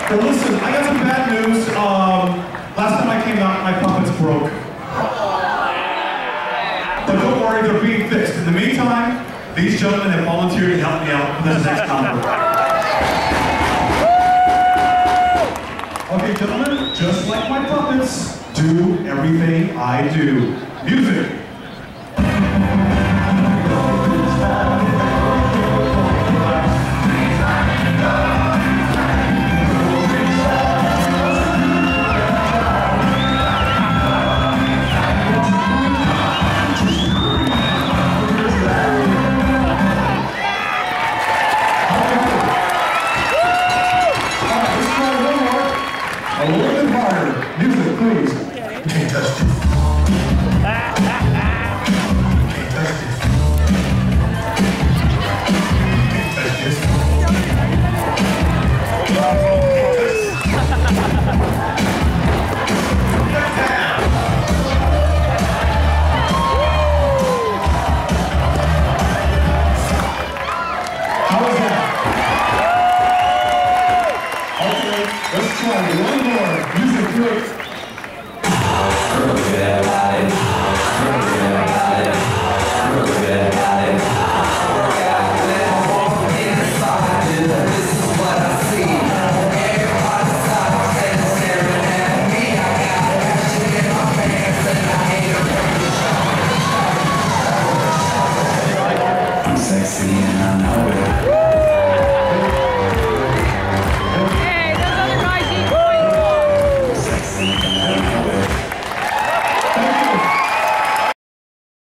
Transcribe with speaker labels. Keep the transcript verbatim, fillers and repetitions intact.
Speaker 1: But listen, I got some bad news. Um, last time I came out, my puppets broke. But don't worry, they're being fixed. In the meantime, these gentlemen have volunteered to help me out for this next number. Okay, gentlemen, just like my puppets, do everything I do. Music.